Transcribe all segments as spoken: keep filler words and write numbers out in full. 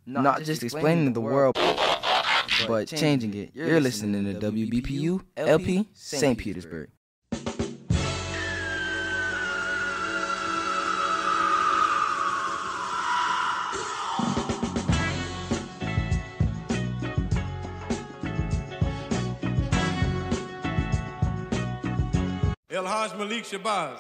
not just explaining the world, but changing it. You're listening to W B P U L P Saint Petersburg. El Haj Malik Shabazz.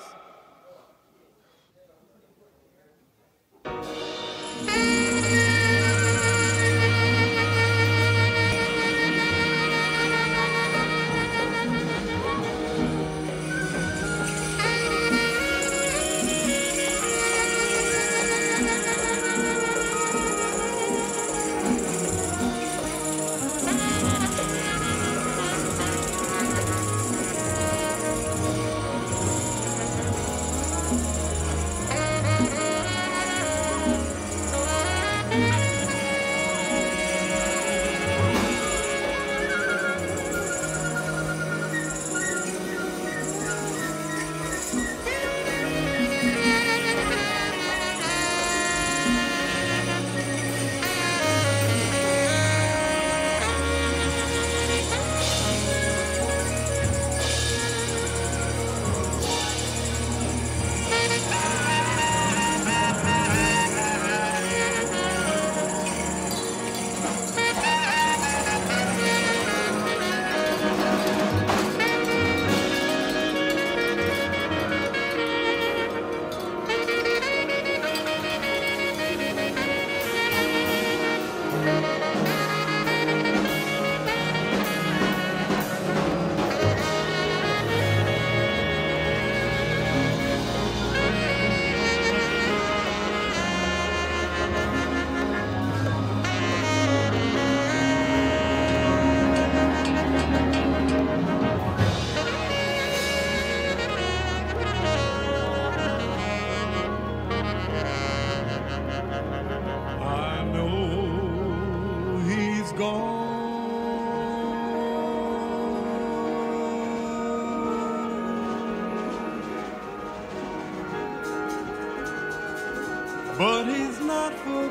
But he's not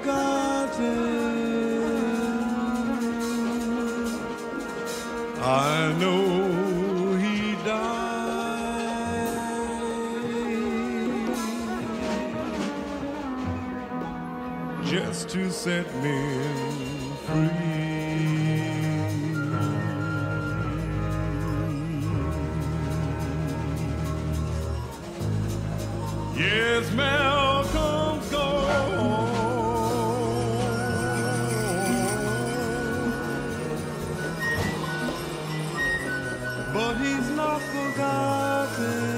forgotten. I know he died just to set men free. Yes, Malcolm's gone, but he's not forgotten.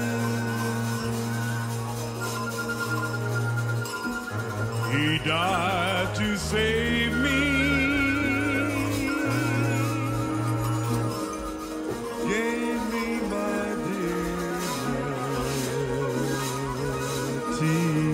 He died to save me. Gave me my dignity.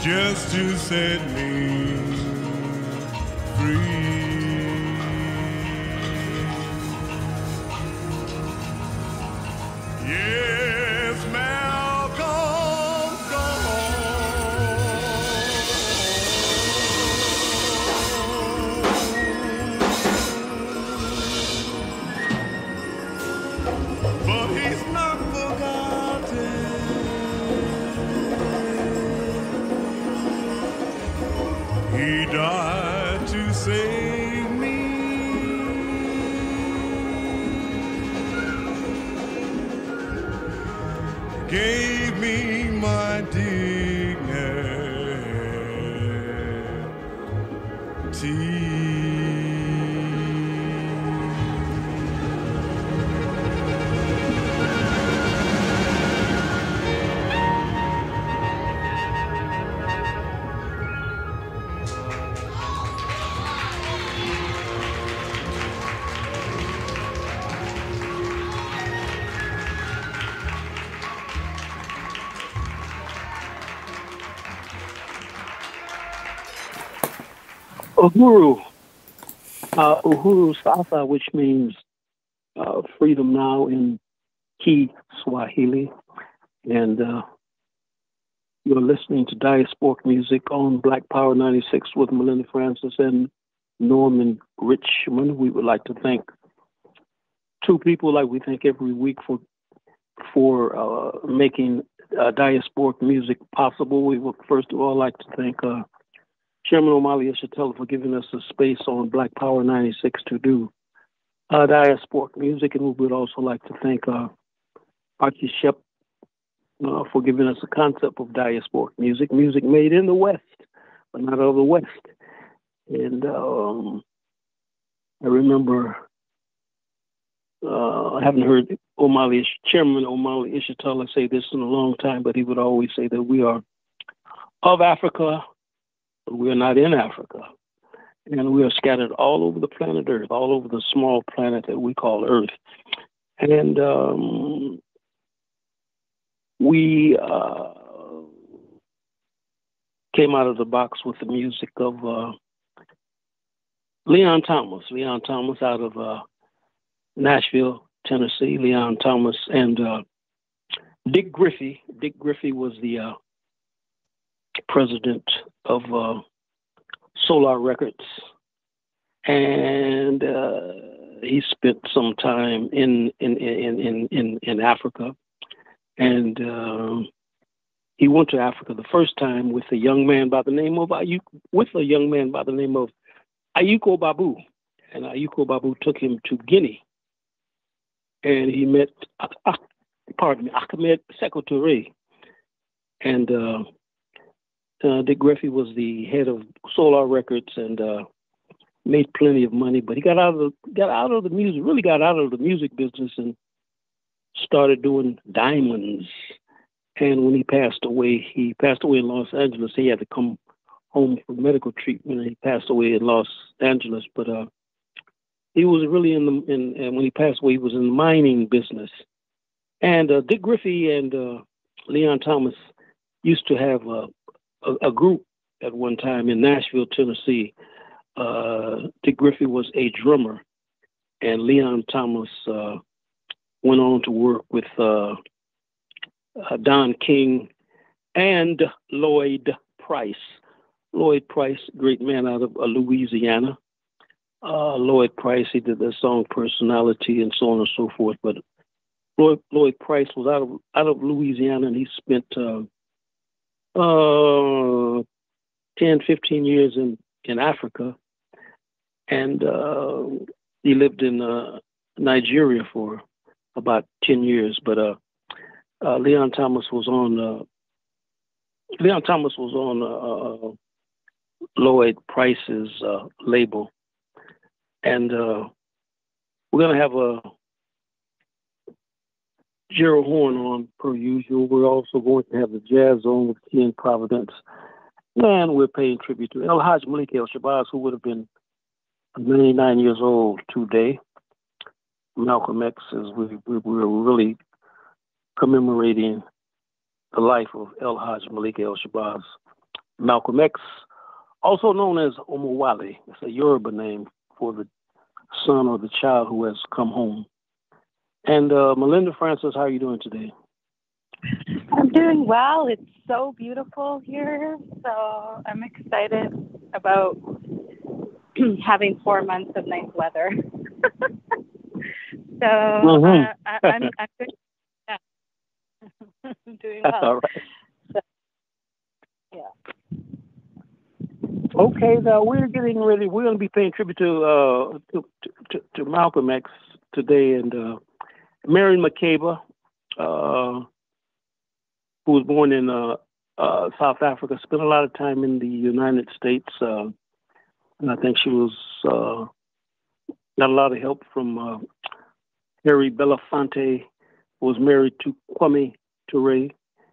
just to set me free. Yes, Malcolm gone, but he's not forgotten. He died to save me. Gave me my dignity. Uhuru, uh, Uhuru Sasa, which means uh, freedom now in Ki Swahili. And uh, you're listening to Diasporic Music on Black Power ninety-six with Melinda Francis and Norman Richmond. We would like to thank two people, like we thank every week, for for uh, making uh, Diasporic Music possible. We would first of all like to thank uh, Chairman Omali Ishatella for giving us a space on Black Power ninety-six to do uh, Diasporic Music. And we would also like to thank uh, Archie Shep uh, for giving us a concept of Diasporic Music, music made in the West, but not of the West. And um, I remember, uh, I haven't heard Omali, Chairman Omali Ishatella say this in a long time, but he would always say that we are of Africa, but we are not in Africa. And we are scattered all over the planet Earth, all over the small planet that we call Earth. And um, we uh, came out of the box with the music of uh, Leon Thomas. Leon Thomas out of uh, Nashville, Tennessee. Leon Thomas and uh, Dick Griffey. Dick Griffey was the uh, president of uh, Solar Records, and uh, he spent some time in in in in in, in Africa, and um, he went to Africa the first time with a young man by the name of Ayuk, with a young man by the name of Ayuko Babu, and Ayuko Babu took him to Guinea, and he met, uh, pardon me, Ahmed Sekou Touré, and uh, Uh, Dick Griffey was the head of Solar Records and uh, made plenty of money, but he got out of the, got out of the music, really got out of the music business and started doing diamonds. And when he passed away, he passed away in Los Angeles. He had to come home for medical treatment, and he passed away in Los Angeles. But uh, he was really in the, in, and when he passed away, he was in the mining business. And uh, Dick Griffey and uh, Leon Thomas used to have uh, A, a group at one time in Nashville, Tennessee. Uh, Dick Griffey was a drummer, and Leon Thomas uh, went on to work with uh, uh, Don King and Lloyd Price. Lloyd Price, great man out of uh, Louisiana. Uh, Lloyd Price, he did the song Personality and so on and so forth. But Lloyd, Lloyd Price was out of out of Louisiana, and he spent uh, Uh, ten, fifteen years in, in Africa. And uh, he lived in uh, Nigeria for about ten years. But uh, uh, Leon Thomas was on, uh, Leon Thomas was on uh, Lloyd Price's uh, label. And uh, we're going to have a Gerald Horn on per usual. We're also going to have the Jazz Zone with Ken Providence. And we're paying tribute to El Haj Malik El Shabazz, who would have been ninety-nine years old today. Malcolm X, as we, we, we were really commemorating the life of El Haj Malik El Shabazz. Malcolm X, also known as Omowale. It's a Yoruba name for the son or the child who has come home. And uh, Melinda Francis, how are you doing today? I'm doing well. It's so beautiful here, so I'm excited about having four months of nice weather. so mm-hmm. uh, I, I'm, I'm doing, yeah. I'm doing well. That's all right. So, yeah. Okay, now we're getting ready. We're going to be paying tribute to uh, to, to, to Malcolm X today, and uh, Miriam Makeba, uh, who was born in uh, uh, South Africa, spent a lot of time in the United States, uh, and I think she was uh, got a lot of help from uh, Harry Belafonte, who was married to Kwame Ture,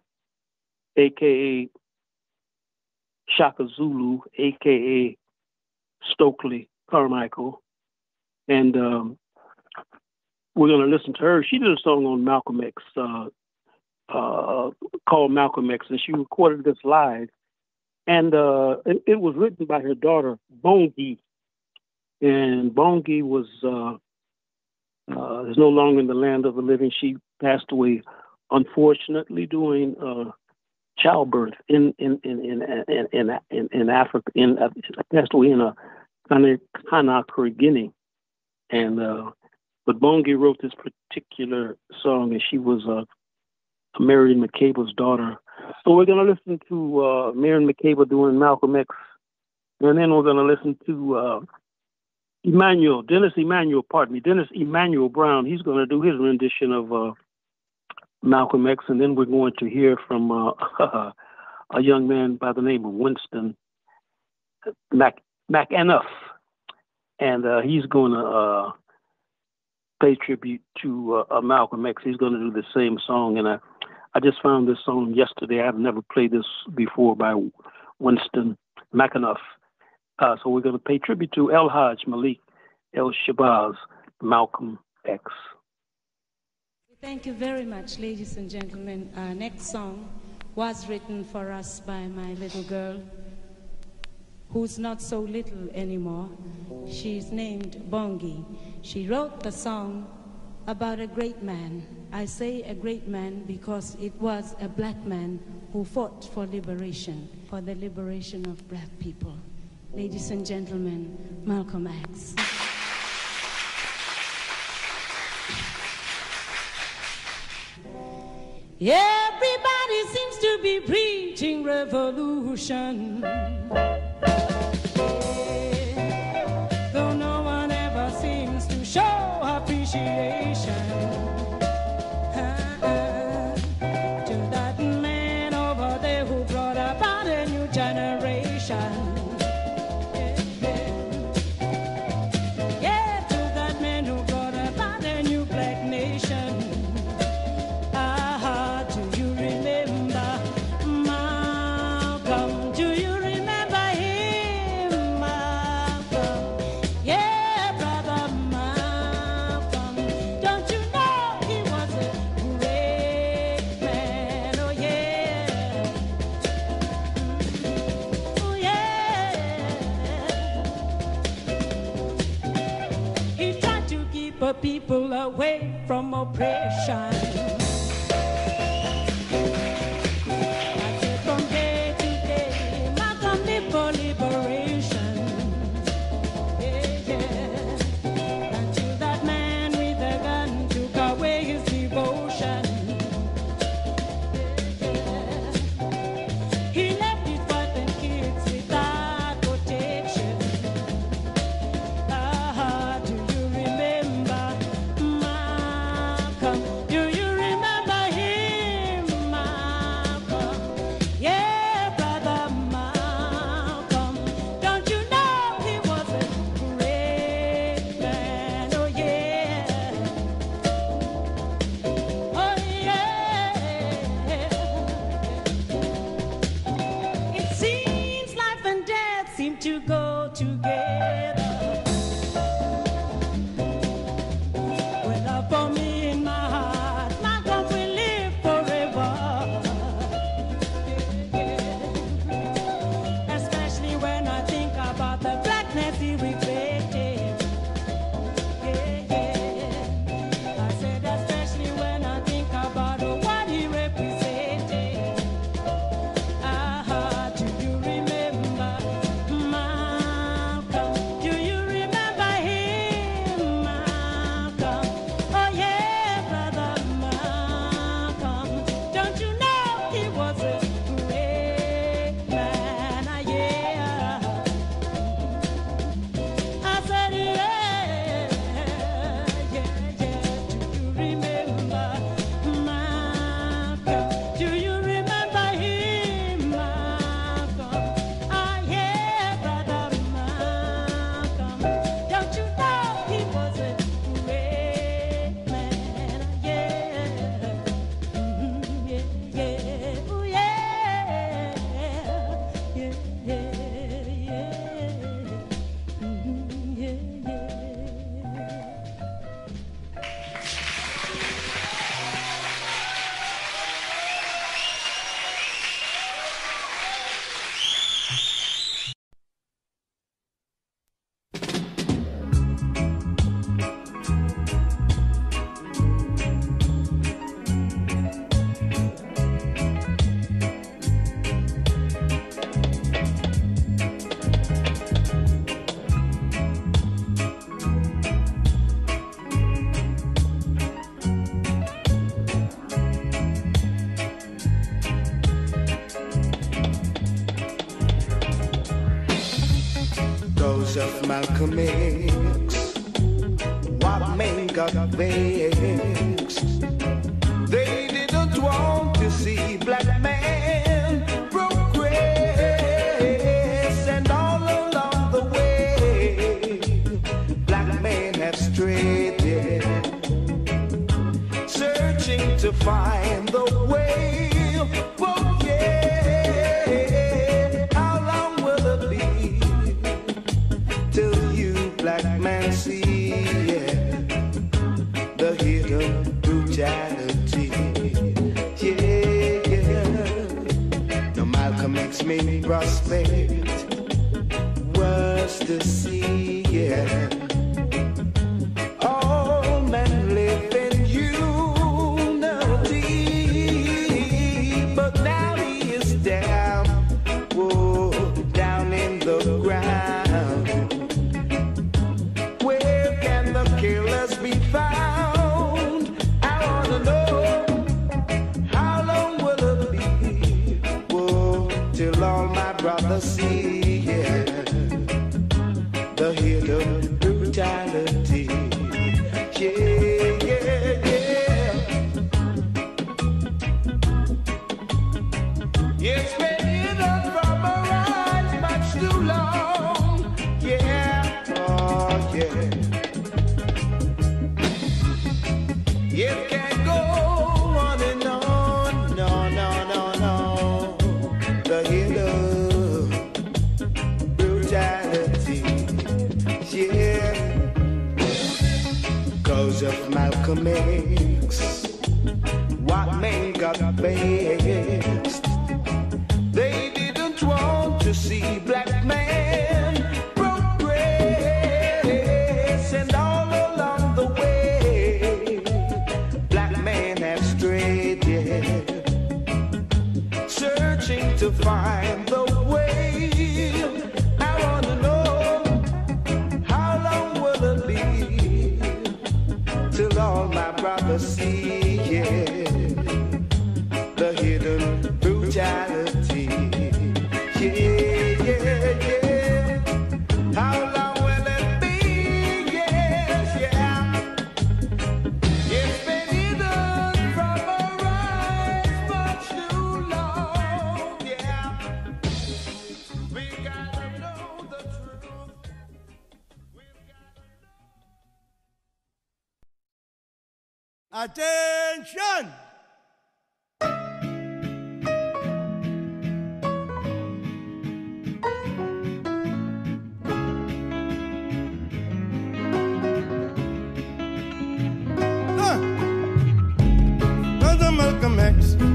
aka Shaka Zulu, aka Stokely Carmichael, and um, we're going to listen to her. She did a song on Malcolm X uh, uh, called Malcolm X, and she recorded this live. And uh, it, it was written by her daughter, Bongi. And Bongi was uh, uh, is no longer in the land of the living. She passed away, unfortunately, doing uh, childbirth in in in in in in, in, in Africa. In uh, passed away in a Conakry, Guinea, and. Uh, But Bongi wrote this particular song, and she was uh, Miriam Makeba's daughter. So we're going to listen to uh, Miriam Makeba doing Malcolm X, and then we're going to listen to uh, Emmanuel, Dennis Emmanuel, pardon me, Dennis Emmanuel Brown. He's going to do his rendition of uh, Malcolm X, and then we're going to hear from uh, a young man by the name of Winston Mac McAnuff, and uh, he's going to uh, pay tribute to uh, Malcolm X. He's going to do the same song, and I, I just found this song yesterday. I've never played this before by Winston McAnuff. Uh, so we're going to pay tribute to El Hajj Malik El Shabazz, Malcolm X. Thank you very much, ladies and gentlemen. Our next song was written for us by my little girl, who's not so little anymore. She's named Bongi. She wrote the song about a great man. I say a great man because it was a black man who fought for liberation, for the liberation of black people. Ladies and gentlemen, Malcolm X. Everybody seems to be preaching revolution, though no one ever seems to show appreciation uh, to that man over there who brought about a new generation. Yeah, to that man who brought about a new black nation. People away from oppression. I said from day to day, Malcolm live for liberation. Yeah, yeah. Until that man with a gun took away his devotion. Yeah, yeah. He left his wife and kids without protection. Ah, do you remember? Do you remember him, Malcolm? Yeah, brother Malcolm. Don't you know he was a great man? Oh yeah. Oh yeah. It seems life and death seem to go together. Well, love for me in my heart, Malcolm will live forever. Cause of Malcolm X, white men got vexed. They didn't want to see black man progress, and all along the way, black men have strayed, searching to find the way. Oh yeah, how long will it be till you black man see, yeah, the hidden brutality? Yeah, yeah. No, Malcolm X made me prospect was to see, yeah. All men live in unity, but now he is down, whoa, down in the ground. Where can the killers be found? I wanna know, how long will it be, whoa, till all my brothers see, yeah, the hidden brutality. Yeah, yeah, yeah. It's been hidden from our eyes much too long. Yeah, oh yeah. It can't go on and on. No, no, no, no. The hidden brutality. Yeah. Cause of Malcolm X, white men got vexed. They didn't want to see black men progress, and all along the way, black men have strayed, yeah, searching to find the way. I wanna know, how long will it be till all my brothers see, yeah, the hidden brutality. Yeah, yeah, yeah. How long will it be? Yes, yeah. It's been hidden from our eyes much too long. Yeah. We gotta know the truth. We've gotta... Attention! Brother Malcolm X,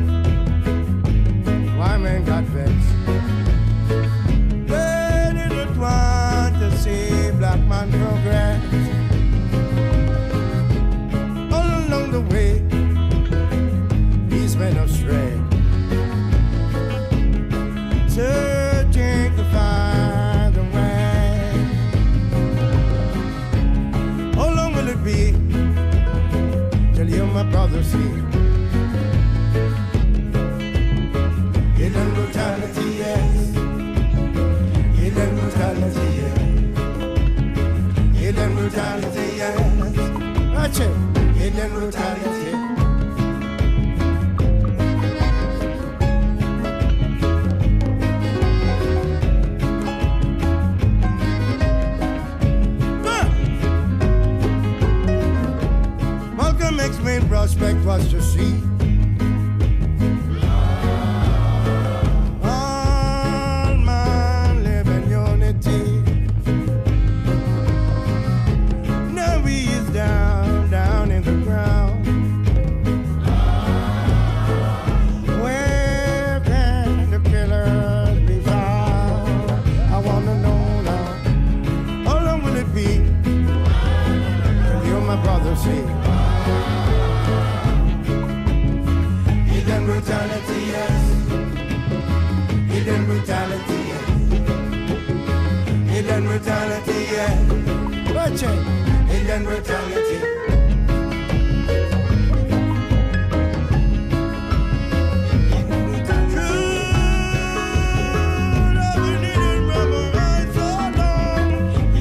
why men got vexed? They didn't want to see black man progress. All along the way, these men have strayed, searching to find the way. How long will it be till you, my brother, see hidden brutality, yes, hidden brutality, yes, hidden brutality, yes, watch it, hidden brutality. Malcolm X's main prospect was to see all man live in unity. Now he is down, down in the ground. Where can the killers be found? I wanna know now, how long will it be till you, my brother, see hidden brutality, yes, hidden brutality, yes, hidden brutality, yes, watch it, hidden brutality. True love, you needed from a right so long.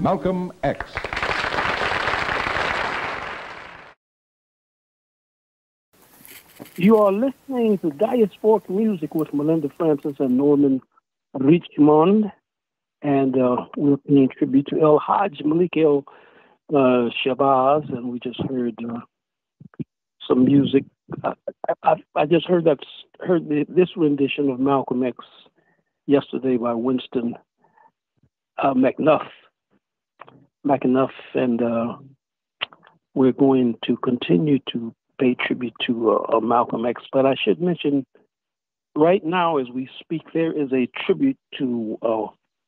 Malcolm X. You are listening to Diasporic Music with Melinda Francis and Norman Richmond, and uh, we're paying tribute to El Hajj Malik El uh, Shabazz, and we just heard uh, some music. I, I, I just heard that heard the, this rendition of Malcolm X yesterday by Winston uh, McAnuff, McAnuff, and uh, we're going to continue to pay tribute to uh, Malcolm X. But I should mention, right now as we speak, there is a tribute to uh,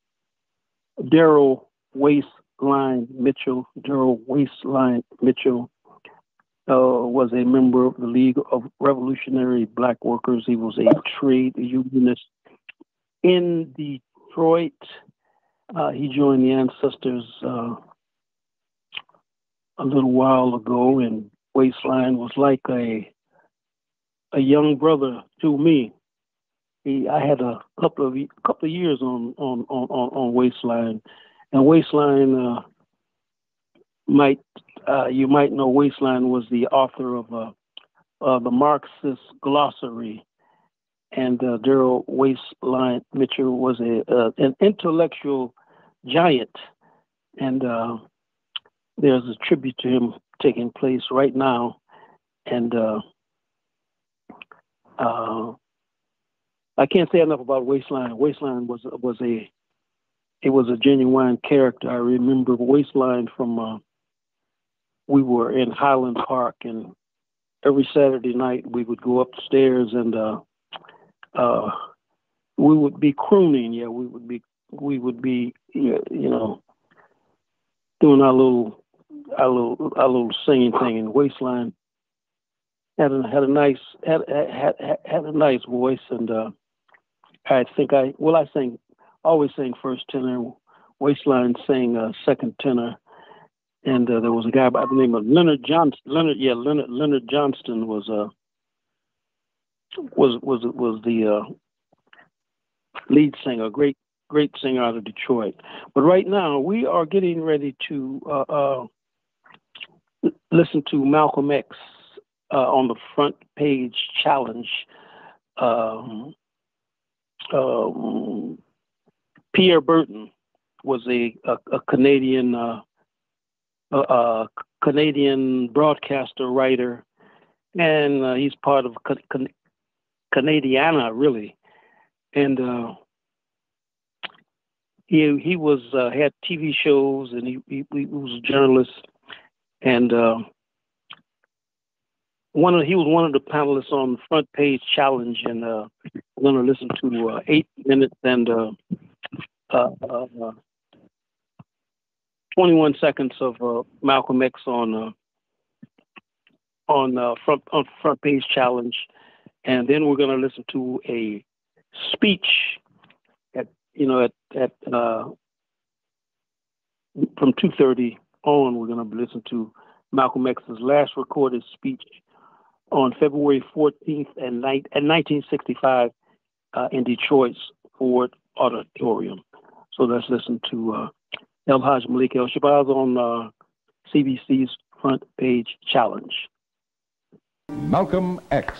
Daryl Waistline Mitchell. Daryl Waistline Mitchell uh, was a member of the League of Revolutionary Black Workers. He was a trade unionist in Detroit. Uh, he joined the Ancestors uh, a little while ago, and Waistline was like a a young brother to me. He, I had a couple of couple of years on on on on Waistline, and Waistline uh, might uh, you might know Waistline was the author of uh, uh, the Marxist Glossary, and uh, Daryl Waistline Mitchell was a uh, an intellectual giant, and uh, there's a tribute to him taking place right now, and uh, uh, I can't say enough about Waistline. Waistline was was a it was a genuine character. I remember Waistline from uh, we were in Highland Park, and every Saturday night we would go upstairs and uh, uh, we would be crooning. Yeah, we would be we would be you know doing our little. Our little, our little singing thing, and Waistline had a had a nice had had had a nice voice, and uh, I think I well I sang always sang first tenor. Waistline sang uh, second tenor, and uh, there was a guy by the name of Leonard Johnston. Leonard, yeah, Leonard Leonard Johnston was uh was was was the uh, lead singer, great great singer out of Detroit. But right now we are getting ready to. Uh, uh, Listen to Malcolm X uh, on the front page challenge. Um, um, Pierre Burton was a, a, a Canadian uh, a, a Canadian broadcaster, writer, and uh, he's part of Can- Can- Canadiana, really. And uh, he he was uh, had T V shows, and he, he, he was a journalist. And uh, one of he was one of the panelists on the front page challenge, and uh, we're going to listen to uh, eight minutes and uh, uh, uh, twenty-one seconds of uh, Malcolm X on uh, on uh, front on front page challenge, and then we're going to listen to a speech at you know at at uh, from two thirty. On, we're going to listen to Malcolm X's last recorded speech on February fourteenth and nineteen sixty-five uh, in Detroit's Ford Auditorium. So let's listen to uh, El Hajj Malik El Shabazz on uh, C B C's Front Page Challenge. Malcolm X.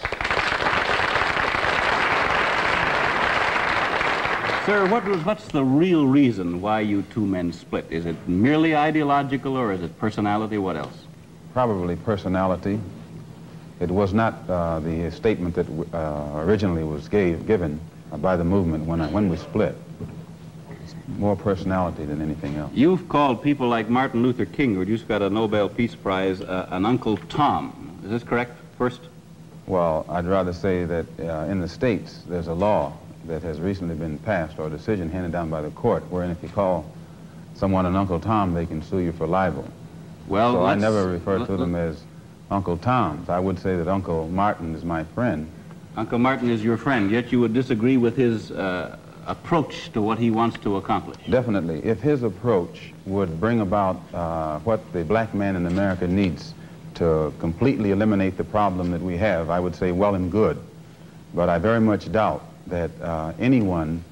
Sir, what was, what's the real reason why you two men split? Is it merely ideological, or is it personality? What else? Probably personality. It was not uh, the statement that uh, originally was gave, given uh, by the movement when, I, when we split. It's more personality than anything else. You've called people like Martin Luther King, who just got a Nobel Peace Prize, uh, an Uncle Tom. Is this correct, first? Well, I'd rather say that uh, in the States, there's a law that has recently been passed, or a decision handed down by the court, wherein if you call someone an Uncle Tom, they can sue you for libel. Well, so I never refer to them as Uncle Toms. I would say that Uncle Martin is my friend. Uncle Martin is your friend, yet you would disagree with his uh, approach to what he wants to accomplish. Definitely. If his approach would bring about uh, what the black man in America needs to completely eliminate the problem that we have, I would say well and good. But I very much doubt that uh, anyone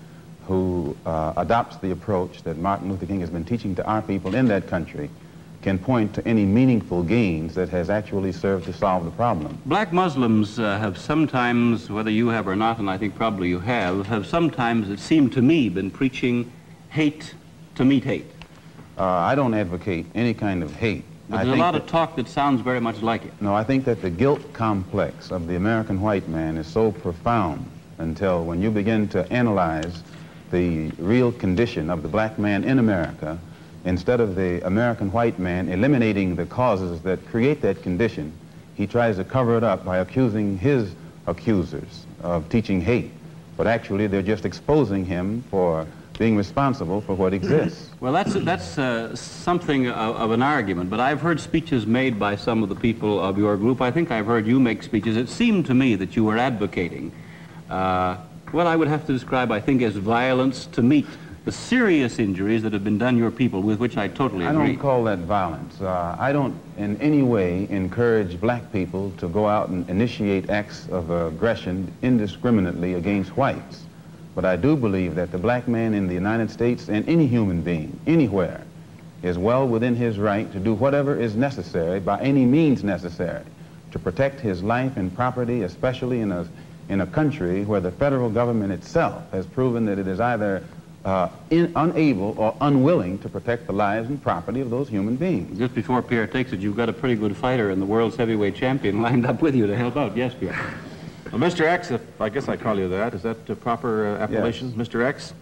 who uh, adopts the approach that Martin Luther King has been teaching to our people in that country can point to any meaningful gains that has actually served to solve the problem. Black Muslims uh, have sometimes, whether you have or not, and I think probably you have, have sometimes, it seemed to me, been preaching hate to meet hate. Uh, I don't advocate any kind of hate. But I there's a think lot that, of talk that sounds very much like it. No, I think that the guilt complex of the American white man is so profound until when you begin to analyze the real condition of the black man in America, instead of the American white man eliminating the causes that create that condition, he tries to cover it up by accusing his accusers of teaching hate. But actually, they're just exposing him for being responsible for what exists. Well, that's, that's uh, something of, of an argument, but I've heard speeches made by some of the people of your group. I think I've heard you make speeches. It seemed to me that you were advocating uh, what I would have to describe, I think, as violence to meet the serious injuries that have been done your people, with which I totally agree. I don't call that violence. Uh, I don't in any way encourage black people to go out and initiate acts of aggression indiscriminately against whites. But I do believe that the black man in the United States and any human being, anywhere, is well within his right to do whatever is necessary, by any means necessary, to protect his life and property, especially in a, in a country where the federal government itself has proven that it is either Uh, in, unable or unwilling to protect the lives and property of those human beings. Just before Pierre takes it, you've got a pretty good fighter in the world's heavyweight champion lined up with you to help out. Yes, Pierre. Well, Mister X, if I guess I call you that, is that a proper uh, appellation, yes. Mister X?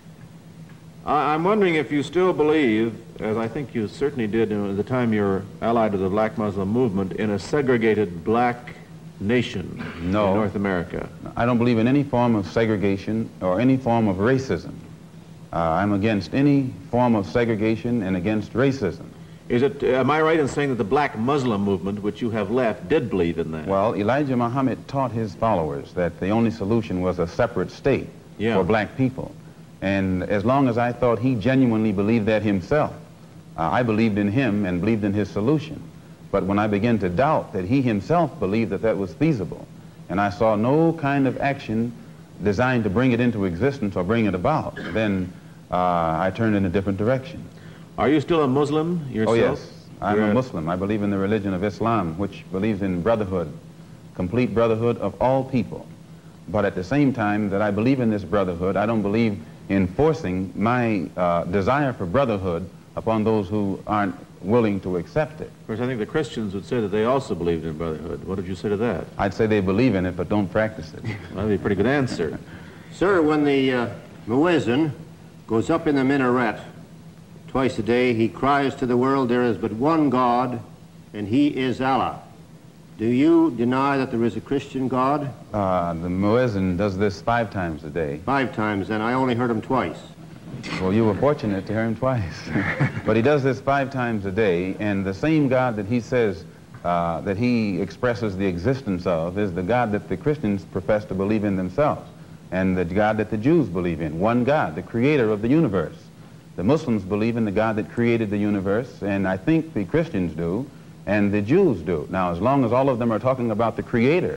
I I'm wondering if you still believe, as I think you certainly did at the time you were allied to the Black Muslim movement, in a segregated black nation no, in North America. I don't believe in any form of segregation or any form of racism. Uh, I'm against any form of segregation and against racism. Is it, uh, am I right in saying that the Black Muslim movement, which you have left, did believe in that? Well, Elijah Muhammad taught his followers that the only solution was a separate state yeah. for black people. And as long as I thought he genuinely believed that himself, uh, I believed in him and believed in his solution. But when I began to doubt that he himself believed that that was feasible, and I saw no kind of action designed to bring it into existence or bring it about, then Uh, I turned in a different direction. Are you still a Muslim yourself? Oh, yes. I'm You're a Muslim. I believe in the religion of Islam, which believes in brotherhood, complete brotherhood of all people. But at the same time that I believe in this brotherhood, I don't believe in forcing my uh, desire for brotherhood upon those who aren't willing to accept it. Of course, I think the Christians would say that they also believed in brotherhood. What did you say to that? I'd say they believe in it, but don't practice it. Well, that'd be a pretty good answer. Sir, when the uh, muezzin goes up in the minaret twice a day, he cries to the world, there is but one God, and he is Allah. Do you deny that there is a Christian God? Uh, the muezzin does this five times a day. Five times, and I only heard him twice. Well, you were fortunate to hear him twice. But he does this five times a day, and the same God that he says, uh, that he expresses the existence of, is the God that the Christians profess to believe in themselves, and the God that the Jews believe in. One God, the creator of the universe. The Muslims believe in the God that created the universe, and I think the Christians do, and the Jews do. Now, as long as all of them are talking about the creator,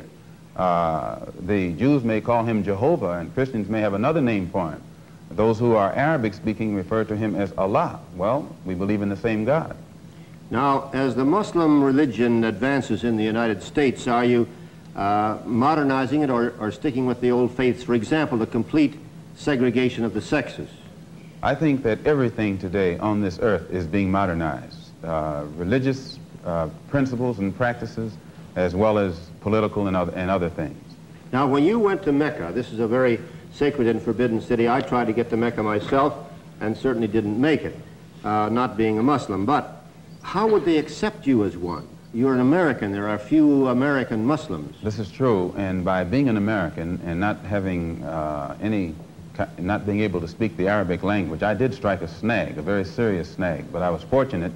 uh, the Jews may call him Jehovah, and Christians may have another name for him. Those who are Arabic-speaking refer to him as Allah. Well, we believe in the same God. Now, as the Muslim religion advances in the United States, are you uh, modernizing it or, or sticking with the old faiths? For example, the complete segregation of the sexes. I think that everything today on this earth is being modernized. Uh, religious uh, principles and practices, as well as political and other, and other things. Now, when you went to Mecca, this is a very sacred and forbidden city. I tried to get to Mecca myself and certainly didn't make it, uh, not being a Muslim. But how would they accept you as one? You're an American. There are few American Muslims. This is true, and by being an American and not having uh, any, not being able to speak the Arabic language, I did strike a snag, a very serious snag, but I was fortunate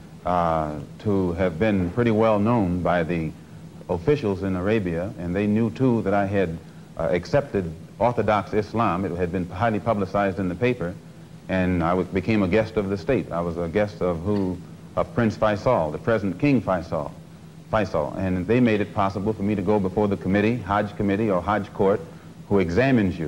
uh, to have been pretty well known by the officials in Arabia, and they knew too that I had uh, accepted Orthodox Islam. It had been highly publicized in the paper, and I became a guest of the state. I was a guest of who, of Prince Faisal, the present King Faisal, Faisal, and they made it possible for me to go before the committee, Hajj committee or Hajj court, who examines you.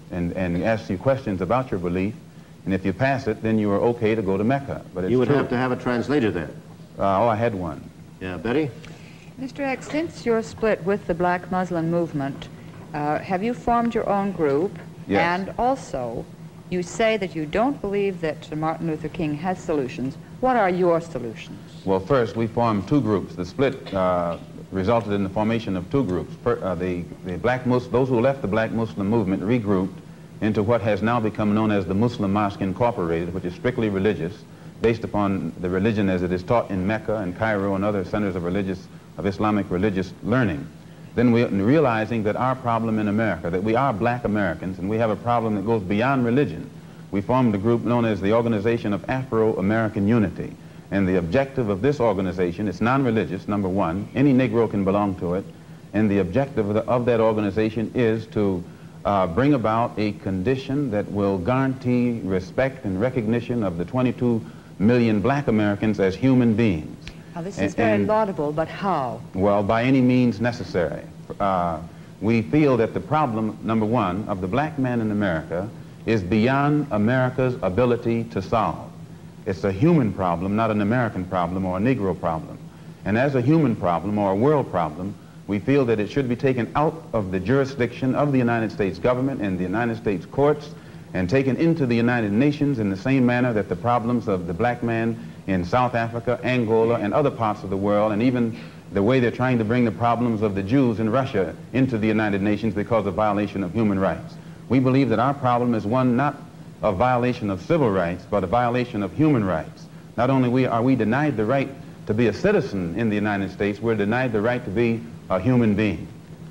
and, and asks you questions about your belief, and if you pass it, then you are okay to go to Mecca. But it's You would true. have to have a translator then. Uh, oh, I had one. Yeah, Betty? Mister X, since you're split with the Black Muslim movement, uh, have you formed your own group? Yes. And also, you say that you don't believe that Martin Luther King has solutions. What are your solutions? Well, first, we formed two groups. The split uh, resulted in the formation of two groups. Per, uh, the, the black Mus those who left the Black Muslim movement regrouped into what has now become known as the Muslim Mosque Incorporated, which is strictly religious, based upon the religion as it is taught in Mecca and Cairo and other centers of religious, of Islamic religious learning. Then we, realizing that our problem in America, that we are black Americans and we have a problem that goes beyond religion, we formed a group known as the Organization of Afro-American Unity. And the objective of this organization, it's non-religious, number one, any Negro can belong to it, and the objective of, the, of that organization is to uh, bring about a condition that will guarantee respect and recognition of the twenty-two million black Americans as human beings. Now, this and, is very and, laudable, but how? Well, by any means necessary. Uh, we feel that the problem, number one, of the black man in America is beyond America's ability to solve. It's a human problem, not an American problem or a Negro problem. And as a human problem or a world problem, we feel that it should be taken out of the jurisdiction of the United States government and the United States courts and taken into the United Nations in the same manner that the problems of the black man in South Africa, Angola, and other parts of the world, and even the way they're trying to bring the problems of the Jews in Russia into the United Nations because of violation of human rights. We believe that our problem is one not a violation of civil rights, but a violation of human rights. Not only we, are we denied the right to be a citizen in the United States, we're denied the right to be a human being.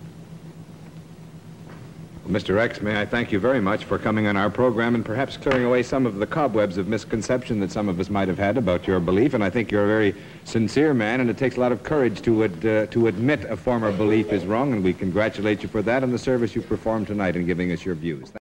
Well, Mister X, may I thank you very much for coming on our program and perhaps clearing away some of the cobwebs of misconception that some of us might have had about your belief. And I think you're a very sincere man, and it takes a lot of courage to, ad, uh, to admit a former belief is wrong, and we congratulate you for that and the service you performed tonight in giving us your views.